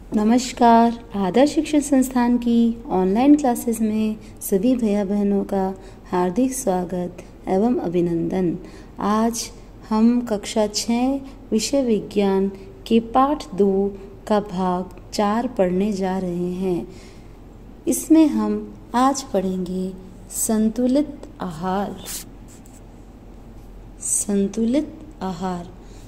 नमस्कार। आदर्श शिक्षण संस्थान की ऑनलाइन क्लासेस में सभी भैया बहनों का हार्दिक स्वागत एवं अभिनंदन। आज हम कक्षा 6 विषय विज्ञान के पाठ 2 का भाग 4 पढ़ने जा रहे हैं। इसमें हम आज पढ़ेंगे संतुलित आहार। संतुलित आहार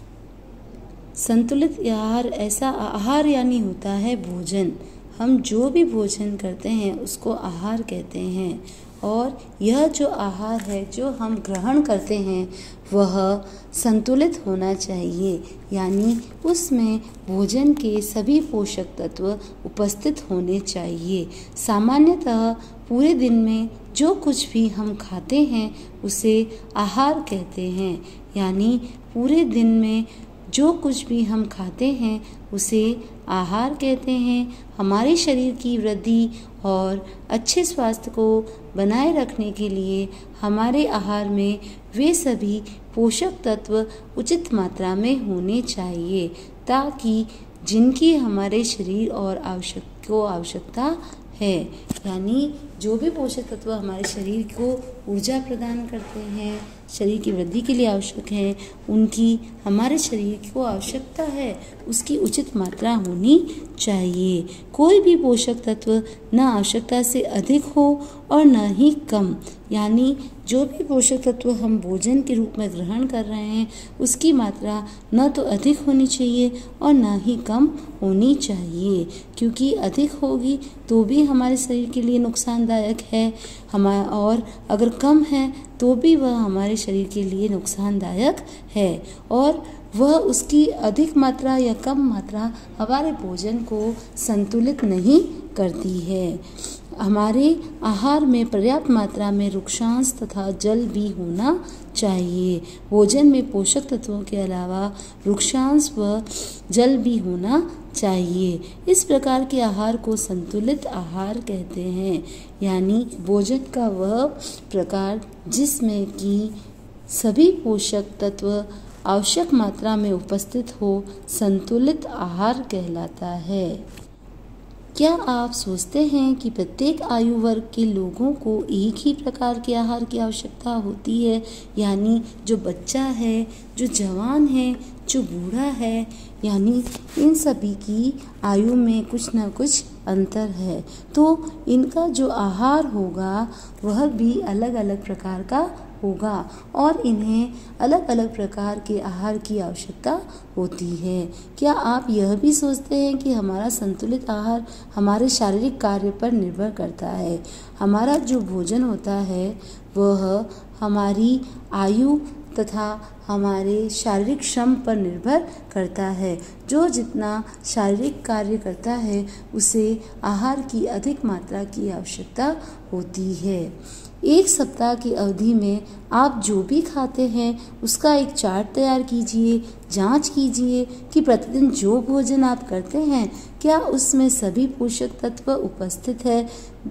ऐसा आहार यानी होता है भोजन। हम जो भी भोजन करते हैं उसको आहार कहते हैं। और यह जो आहार है जो हम ग्रहण करते हैं वह संतुलित होना चाहिए, यानी उसमें भोजन के सभी पोषक तत्व उपस्थित होने चाहिए। सामान्यतः पूरे दिन में जो कुछ भी हम खाते हैं उसे आहार कहते हैं, यानी पूरे दिन में जो कुछ भी हम खाते हैं उसे आहार कहते हैं। हमारे शरीर की वृद्धि और अच्छे स्वास्थ्य को बनाए रखने के लिए हमारे आहार में वे सभी पोषक तत्व उचित मात्रा में होने चाहिए, ताकि जिनकी हमारे शरीर और आवश्यकता है, यानी जो भी पोषक तत्व हमारे शरीर को ऊर्जा प्रदान करते हैं, शरीर की वृद्धि के लिए आवश्यक है, उनकी हमारे शरीर को आवश्यकता है, उसकी उचित मात्रा होनी चाहिए। कोई भी पोषक तत्व न आवश्यकता से अधिक हो और न ही कम, यानी जो भी पोषक तत्व हम भोजन के रूप में ग्रहण कर रहे हैं उसकी मात्रा न तो अधिक होनी चाहिए और न ही कम होनी चाहिए, क्योंकि अधिक होगी तो भी हमारे शरीर के लिए नुकसानदायक है, और अगर कम है तो भी वह हमारे शरीर के लिए नुकसानदायक है। और वह उसकी अधिक मात्रा या कम मात्रा हमारे भोजन को संतुलित नहीं करती है। हमारे आहार में पर्याप्त मात्रा में वृक्षांश तथा जल भी होना चाहिए। भोजन में पोषक तत्वों के अलावा वृक्षांश व जल भी होना चाहिए। इस प्रकार के आहार को संतुलित आहार कहते हैं, यानी भोजन का वह प्रकार जिसमें कि सभी पोषक तत्व आवश्यक मात्रा में उपस्थित हो संतुलित आहार कहलाता है। क्या आप सोचते हैं कि प्रत्येक आयु वर्ग के लोगों को एक ही प्रकार के आहार की आवश्यकता होती है, यानी जो बच्चा है, जो जवान है, जो बूढ़ा है, यानी इन सभी की आयु में कुछ न कुछ अंतर है, तो इनका जो आहार होगा वह भी अलग अलग प्रकार का होगा और इन्हें अलग अलग प्रकार के आहार की आवश्यकता होती है। क्या आप यह भी सोचते हैं कि हमारा संतुलित आहार हमारे शारीरिक कार्य पर निर्भर करता है? हमारा जो भोजन होता है वह हमारी आयु तथा हमारे शारीरिक श्रम पर निर्भर करता है। जो जितना शारीरिक कार्य करता है उसे आहार की अधिक मात्रा की आवश्यकता होती है। एक सप्ताह की अवधि में आप जो भी खाते हैं उसका एक चार्ट तैयार कीजिए। जांच कीजिए कि प्रतिदिन जो भोजन आप करते हैं क्या उसमें सभी पोषक तत्व उपस्थित है।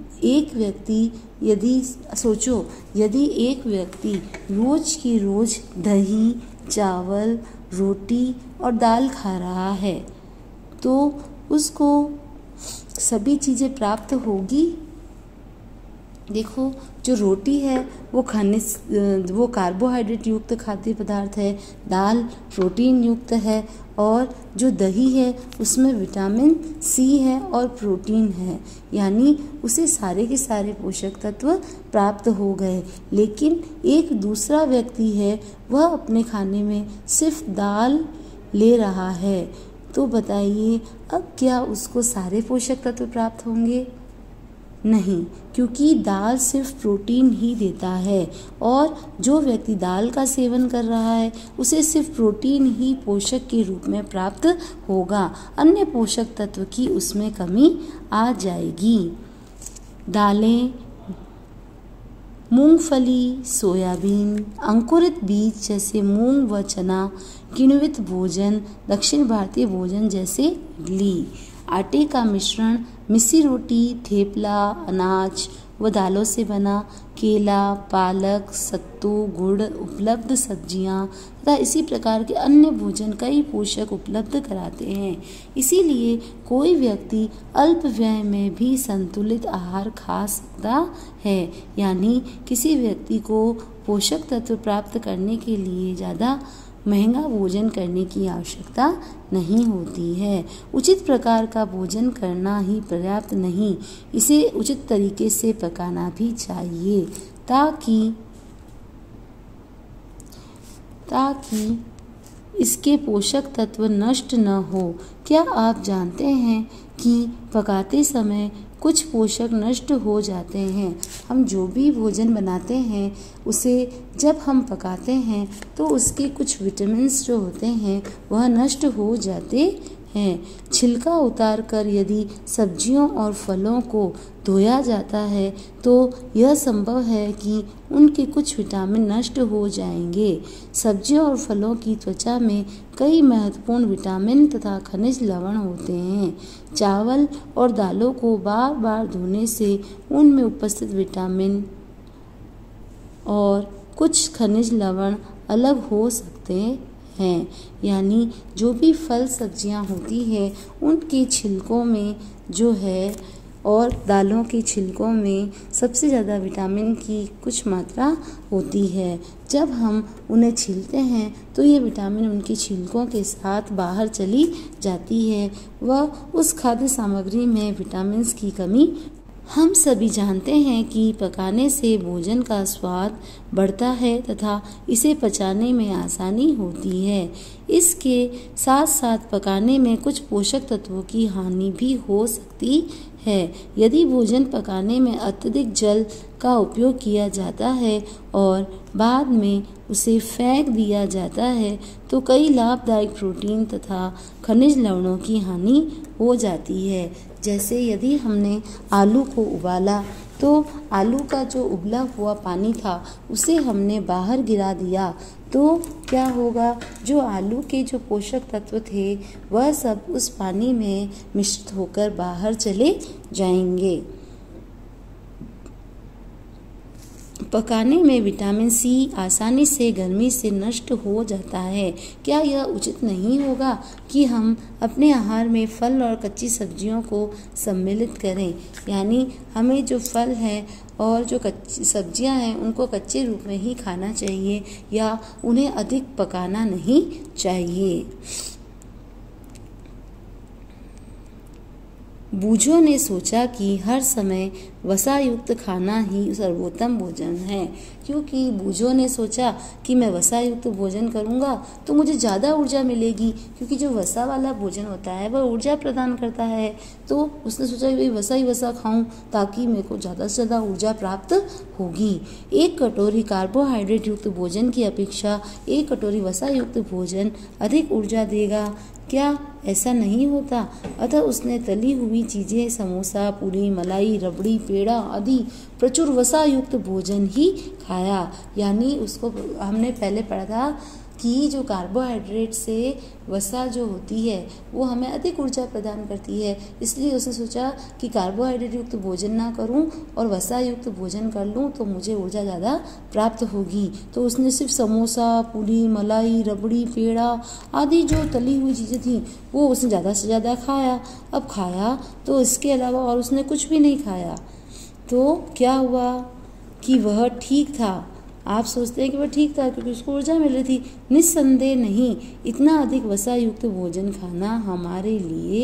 यदि एक व्यक्ति रोज की रोज दही, चावल, रोटी और दाल खा रहा है तो उसको सभी चीज़ें प्राप्त होगी। देखो, जो रोटी है वो कार्बोहाइड्रेट युक्त खाद्य पदार्थ है, दाल प्रोटीन युक्त है और जो दही है उसमें विटामिन सी है और प्रोटीन है, यानी उसे सारे के सारे पोषक तत्व प्राप्त हो गए। लेकिन एक दूसरा व्यक्ति है वह अपने खाने में सिर्फ दाल ले रहा है, तो बताइए अब क्या उसको सारे पोषक तत्व प्राप्त होंगे? नहीं, क्योंकि दाल सिर्फ प्रोटीन ही देता है और जो व्यक्ति दाल का सेवन कर रहा है उसे सिर्फ प्रोटीन ही पोषक के रूप में प्राप्त होगा, अन्य पोषक तत्व की उसमें कमी आ जाएगी। दालें, मूंगफली, सोयाबीन, अंकुरित बीज जैसे मूंग व चना, किण्वित भोजन, दक्षिण भारतीय भोजन जैसे इडली, आटे का मिश्रण, मिस्सी रोटी, थेपला, अनाज वह दालों से बना केला, पालक, सत्तू, गुड़, उपलब्ध सब्जियां तथा इसी प्रकार के अन्य भोजन कई पोषक उपलब्ध कराते हैं। इसीलिए कोई व्यक्ति अल्प व्यय में भी संतुलित आहार खा सकता है। यानी किसी व्यक्ति को पोषक तत्व प्राप्त करने के लिए ज़्यादा महंगा भोजन करने की आवश्यकता नहीं होती है। उचित प्रकार का भोजन करना ही पर्याप्त नहीं, इसे उचित तरीके से पकाना भी चाहिए ताकि इसके पोषक तत्व नष्ट न हो। क्या आप जानते हैं कि पकाते समय कुछ पोषक नष्ट हो जाते हैं? हम जो भी भोजन बनाते हैं उसे जब हम पकाते हैं तो उसके कुछ विटामिन्स जो होते हैं वह नष्ट हो जाते हैं। छिलका उतारकर यदि सब्जियों और फलों को धोया जाता है तो यह संभव है कि उनके कुछ विटामिन नष्ट हो जाएंगे। सब्जियों और फलों की त्वचा में कई महत्वपूर्ण विटामिन तथा खनिज लवण होते हैं। चावल और दालों को बार बार धोने से उनमें उपस्थित विटामिन और कुछ खनिज लवण अलग हो सकते हैं। यानी जो भी फल सब्जियां होती है उनके छिलकों में जो है और दालों के छिलकों में सबसे ज़्यादा विटामिन की कुछ मात्रा होती है। जब हम उन्हें छीलते हैं तो ये विटामिन उनकी छिलकों के साथ बाहर चली जाती है व उस खाद्य सामग्री में विटामिन्स की कमी। हम सभी जानते हैं कि पकाने से भोजन का स्वाद बढ़ता है तथा इसे पचाने में आसानी होती है। इसके साथ साथ पकाने में कुछ पोषक तत्वों की हानि भी हो सकती है। यदि भोजन पकाने में अत्यधिक जल का उपयोग किया जाता है और बाद में उसे फेंक दिया जाता है तो कई लाभदायक प्रोटीन तथा खनिज लवणों की हानि हो जाती है। जैसे यदि हमने आलू को उबाला तो आलू का जो उबला हुआ पानी था उसे हमने बाहर गिरा दिया तो क्या होगा, जो आलू के जो पोषक तत्व थे वह सब उस पानी में मिश्रित होकर बाहर चले जाएंगे। पकाने में विटामिन सी आसानी से गर्मी से नष्ट हो जाता है। क्या यह उचित नहीं होगा कि हम अपने आहार में फल और कच्ची सब्जियों को सम्मिलित करें? यानी हमें जो फल है और जो कच्ची सब्जियां हैं उनको कच्चे रूप में ही खाना चाहिए या उन्हें अधिक पकाना नहीं चाहिए। बूझों ने सोचा कि हर समय वसा युक्त खाना ही सर्वोत्तम भोजन है, क्योंकि बूझों ने सोचा कि मैं वसा युक्त भोजन करूंगा तो मुझे ज़्यादा ऊर्जा मिलेगी, क्योंकि जो वसा वाला भोजन होता है वह ऊर्जा प्रदान करता है। तो उसने सोचा कि वसा ही वसा खाऊं ताकि मेरे को ज़्यादा से ज़्यादा ऊर्जा प्राप्त होगी। एक कटोरी कार्बोहाइड्रेट युक्त भोजन की अपेक्षा एक कटोरी वसा युक्त भोजन अधिक ऊर्जा देगा। क्या ऐसा नहीं होता? अतः उसने तली हुई चीज़ें, समोसा, पूरी, मलाई, रबड़ी, पेड़ा आदि प्रचुर वसा युक्त भोजन ही खाया। यानी उसको हमने पहले पढ़ा था कि जो कार्बोहाइड्रेट से वसा जो होती है वो हमें अधिक ऊर्जा प्रदान करती है, इसलिए उसने सोचा कि कार्बोहाइड्रेट युक्त भोजन ना करूं और वसा युक्त भोजन कर लूं तो मुझे ऊर्जा ज़्यादा प्राप्त होगी। तो उसने सिर्फ समोसा, पूरी, मलाई, रबड़ी, पेड़ा आदि जो तली हुई चीज़ें थी वो उसने ज़्यादा से ज़्यादा खाया। अब खाया तो इसके अलावा और उसने कुछ भी नहीं खाया। तो क्या हुआ कि वह ठीक था? आप सोचते हैं कि वह ठीक था क्योंकि उसको ऊर्जा मिल रही थी। निस्संदेह नहीं, इतना अधिक वसा युक्त भोजन खाना हमारे लिए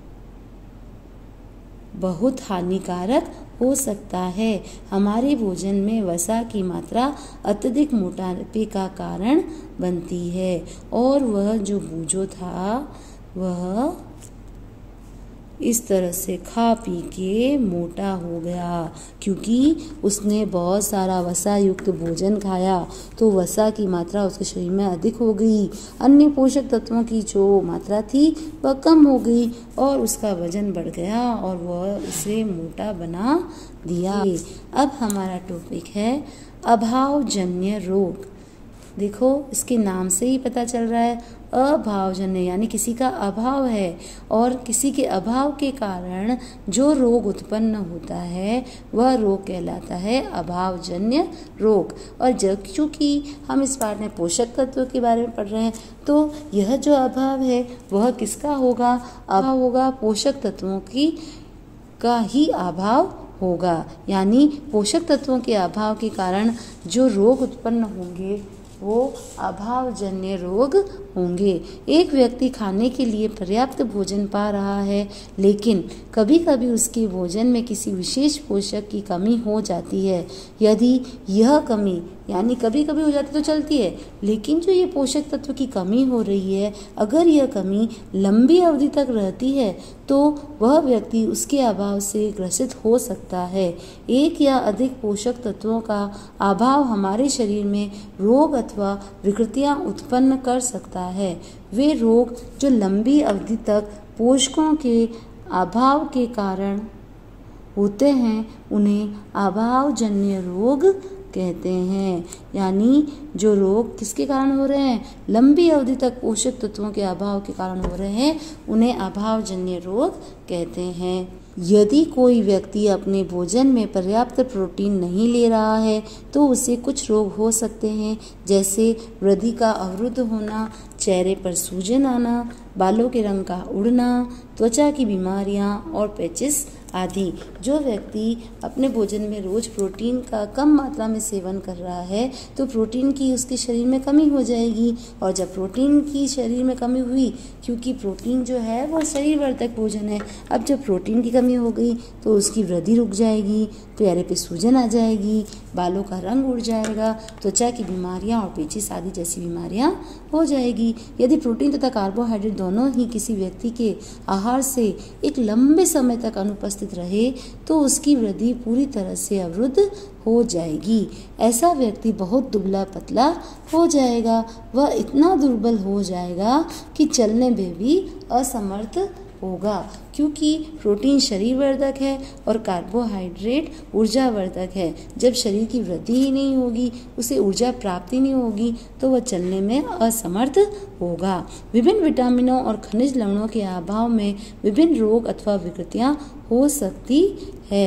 बहुत हानिकारक हो सकता है। हमारे भोजन में वसा की मात्रा अत्यधिक मोटापे का कारण बनती है और वह जो बूझो था वह इस तरह से खा पी के मोटा हो गया, क्योंकि उसने बहुत सारा वसा युक्त भोजन खाया तो वसा की मात्रा उसके शरीर में अधिक हो गई। अन्य पोषक तत्वों की जो मात्रा थी वह कम हो गई और उसका वजन बढ़ गया और वह उसे मोटा बना दिया। अब हमारा टॉपिक है अभावजन्य रोग। देखो इसके नाम से ही पता चल रहा है अभावजन्य, यानी किसी का अभाव है और किसी के अभाव के कारण जो रोग उत्पन्न होता है वह रोग कहलाता है अभावजन्य रोग। और जब चूँकि हम इस पाठ में पोषक तत्वों के बारे में पढ़ रहे हैं तो यह जो अभाव है वह किसका होगा? अभाव होगा पोषक तत्वों का ही अभाव होगा, यानी पोषक तत्वों के अभाव के कारण जो रोग उत्पन्न होंगे वो अभावजन्य रोग होंगे। एक व्यक्ति खाने के लिए पर्याप्त भोजन पा रहा है, लेकिन कभी कभी उसके भोजन में किसी विशेष पोषक की कमी हो जाती है। यदि यह कमी, यानी कभी कभी हो जाती तो चलती है, लेकिन जो ये पोषक तत्व की कमी हो रही है, अगर यह कमी लंबी अवधि तक रहती है तो वह व्यक्ति उसके अभाव से ग्रसित हो सकता है। एक या अधिक पोषक तत्वों का अभाव हमारे शरीर में रोग अथवा विकृतियां उत्पन्न कर सकता है। वे रोग जो लंबी अवधि तक पोषकों के अभाव के कारण होते हैं उन्हें अभावजन्य रोग कहते हैं। यानी जो रोग किसके कारण हो रहे हैं? लंबी अवधि तक पोषक तत्वों के अभाव के कारण हो रहे हैं, उन्हें अभावजन्य रोग कहते हैं। यदि कोई व्यक्ति अपने भोजन में पर्याप्त प्रोटीन नहीं ले रहा है तो उसे कुछ रोग हो सकते हैं, जैसे वृद्धि का अवरुद्ध होना, चेहरे पर सूजन आना, बालों के रंग का उड़ना, त्वचा की बीमारियां और पैचिस आदि। जो व्यक्ति अपने भोजन में रोज प्रोटीन का कम मात्रा में सेवन कर रहा है तो प्रोटीन की उसके शरीर में कमी हो जाएगी, और जब प्रोटीन की शरीर में कमी हुई, क्योंकि प्रोटीन जो है वो शरीरवर्धक भोजन है, अब जब प्रोटीन की कमी हो गई तो उसकी वृद्धि रुक जाएगी, चेहरे पे सूजन आ जाएगी, बालों का रंग उड़ जाएगा, त्वचा की बीमारियां और पेचिस आदि जैसी बीमारियां हो जाएगी। यदि प्रोटीन तथा कार्बोहाइड्रेट दोनों ही किसी व्यक्ति के आहार से एक लंबे समय तक अनुपस्थित रहे तो उसकी वृद्धि पूरी तरह से अवरुद्ध हो जाएगी। ऐसा व्यक्ति बहुत दुबला पतला हो जाएगा, वह इतना दुर्बल हो जाएगा कि चलने में भी असमर्थ होगा, क्योंकि प्रोटीन शरीरवर्धक है और कार्बोहाइड्रेट ऊर्जावर्धक है। जब शरीर की वृद्धि ही नहीं होगी, उसे ऊर्जा प्राप्ति नहीं होगी तो वह चलने में असमर्थ होगा। विभिन्न विटामिनों और खनिज लवणों के अभाव में विभिन्न रोग अथवा विकृतियां हो सकती है।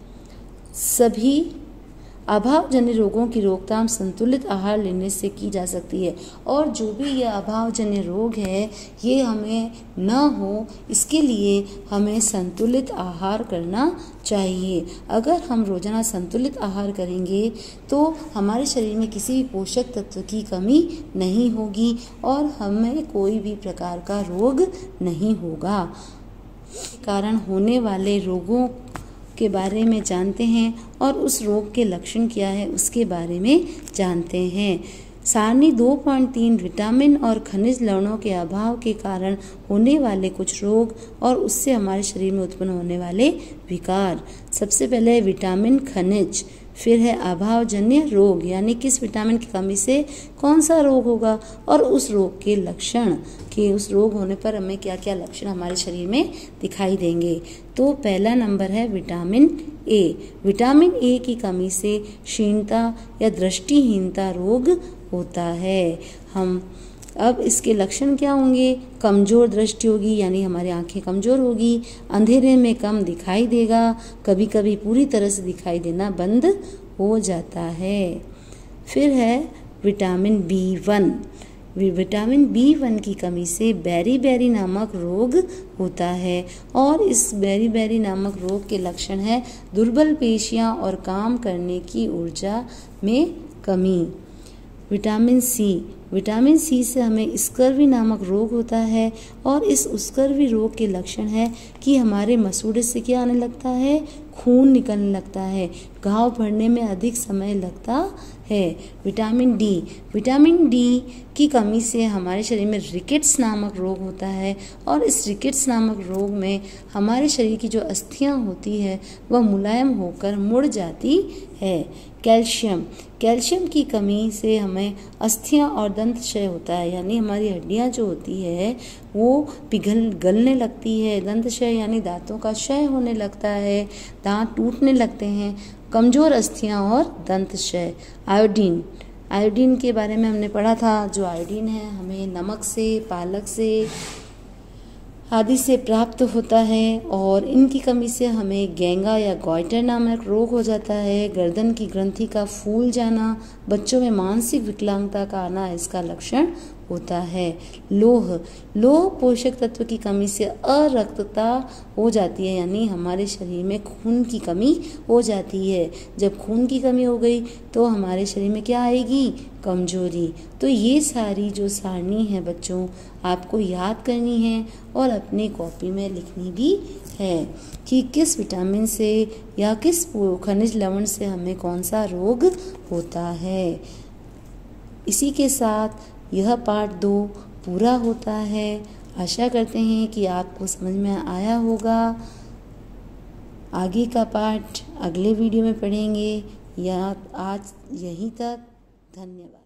सभी अभावजन्य रोगों की रोकथाम संतुलित आहार लेने से की जा सकती है, और जो भी यह अभावजन्य रोग है ये हमें न हो इसके लिए हमें संतुलित आहार करना चाहिए। अगर हम रोजाना संतुलित आहार करेंगे तो हमारे शरीर में किसी भी पोषक तत्व की कमी नहीं होगी और हमें कोई भी प्रकार का रोग नहीं होगा। कारण होने वाले रोगों के बारे में जानते हैं और उस रोग के लक्षण क्या है उसके बारे में जानते हैं। सारणी 2.3 विटामिन और खनिज लवणों के अभाव के कारण होने वाले कुछ रोग और उससे हमारे शरीर में उत्पन्न होने वाले विकार। सबसे पहले विटामिन खनिज, फिर है अभावजन्य रोग, यानी किस विटामिन की कमी से कौन सा रोग होगा, और उस रोग के लक्षण कि उस रोग होने पर हमें क्या क्या लक्षण हमारे शरीर में दिखाई देंगे। तो पहला नंबर है विटामिन ए। विटामिन ए की कमी से क्षीणता या दृष्टिहीनता रोग होता है। अब इसके लक्षण क्या होंगे? कमजोर दृष्टि होगी, यानी हमारी आंखें कमजोर होगी, अंधेरे में कम दिखाई देगा, कभी कभी पूरी तरह से दिखाई देना बंद हो जाता है। फिर है विटामिन B1। विटामिन B1 की कमी से बेरी नामक रोग होता है, और इस बेरी नामक रोग के लक्षण है दुर्बल पेशियां और काम करने की ऊर्जा में कमी। विटामिन सी से हमें स्कर्वी नामक रोग होता है, और इस स्कर्वी रोग के लक्षण है कि हमारे मसूड़े से क्या आने लगता है? खून निकलने लगता है, घाव भरने में अधिक समय लगता है। विटामिन डी की कमी से हमारे शरीर में रिकेट्स नामक रोग होता है, और इस रिकेट्स नामक रोग में हमारे शरीर की जो अस्थियां होती है वह मुलायम होकर मुड़ जाती है। कैल्शियम की कमी से हमें अस्थियां और दंत क्षय होता है, यानी हमारी हड्डियां जो होती है वो गलने लगती है। दंत क्षय यानी दांतों का क्षय होने लगता है, दांत टूटने लगते हैं, कमजोर अस्थियां और दंत क्षय। आयोडीन के बारे में हमने पढ़ा था। जो आयोडीन है हमें नमक से, पालक से आदि से प्राप्त होता है और इनकी कमी से हमें गेंगा या गॉइटर नामक रोग हो जाता है। गर्दन की ग्रंथि का फूल जाना, बच्चों में मानसिक विकलांगता का आना इसका लक्षण होता है। लोह पोषक तत्व की कमी से अरक्तता हो जाती है, यानी हमारे शरीर में खून की कमी हो जाती है। जब खून की कमी हो गई तो हमारे शरीर में क्या आएगी? कमजोरी। तो ये सारी जो सारणी है बच्चों, आपको याद करनी है और अपनी कॉपी में लिखनी भी है कि किस विटामिन से या किस खनिज लवण से हमें कौन सा रोग होता है। इसी के साथ यह पार्ट 2 पूरा होता है। आशा करते हैं कि आपको समझ में आया होगा। आगे का पार्ट अगले वीडियो में पढ़ेंगे। या आज यहीं तक। धन्यवाद।